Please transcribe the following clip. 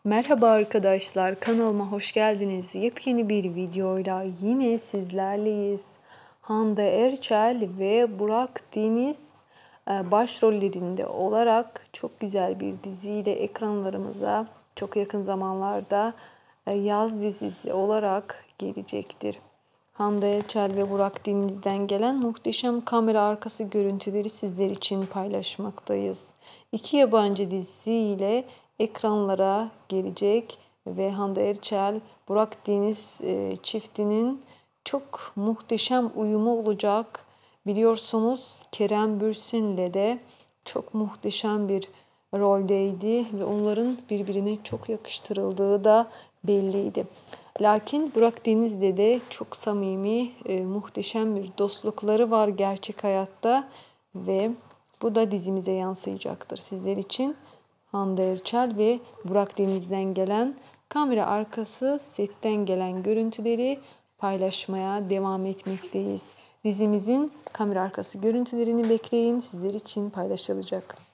Merhaba arkadaşlar, kanalıma hoş geldiniz. Yepyeni bir videoyla yine sizlerleyiz. Hande Erçel ve Burak Deniz başrollerinde olarak çok güzel bir diziyle ekranlarımıza çok yakın zamanlarda yaz dizisi olarak gelecektir. Hande Erçel ve Burak Deniz'den gelen muhteşem kamera arkası görüntüleri sizler için paylaşmaktayız. İki yabancı diziyle ekranlara gelecek ve Hande Erçel, Burak Deniz çiftinin çok muhteşem uyumu olacak. Biliyorsunuz Kerem Bürsin'le de çok muhteşem bir roldeydi ve onların birbirine çok yakıştırıldığı da belliydi. Lakin Burak Deniz'le de çok samimi, muhteşem bir dostlukları var gerçek hayatta ve bu da dizimize yansıyacaktır sizler için. Hande Erçel ve Burak Deniz'den gelen kamera arkası setten gelen görüntüleri paylaşmaya devam etmekteyiz. Dizimizin kamera arkası görüntülerini bekleyin, sizler için paylaşılacak.